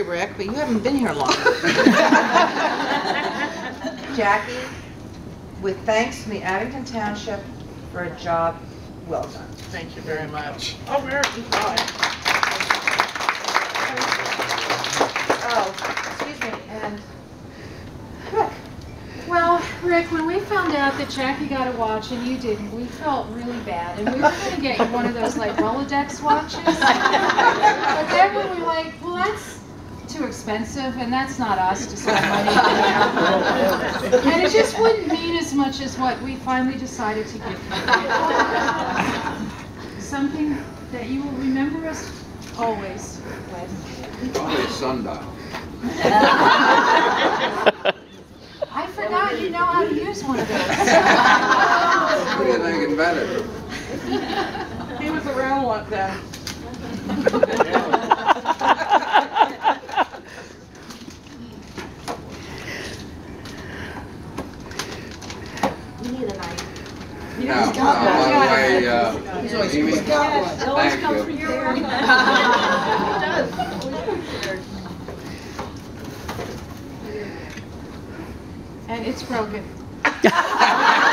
Rick, but you haven't been here long. Jackie, with thanks to the Abington Township for a job well done. Thank you very much. Oh, where are you going? Oh, excuse me, and Rick. Well, Rick, when we found out that Jackie got a watch and you didn't, we felt really bad, and we were going to get you one of those like Rolodex watches. But then we were like, well, that's too expensive, and that's not us to spend money on. And it just wouldn't mean as much as what we finally decided to give you. Something that you will remember us always with. Probably a sundial. I forgot you know how to use one of those. What do you think invented it? He was around one then. You need a knife. Now, by the way, Amy, thank you. And it's broken.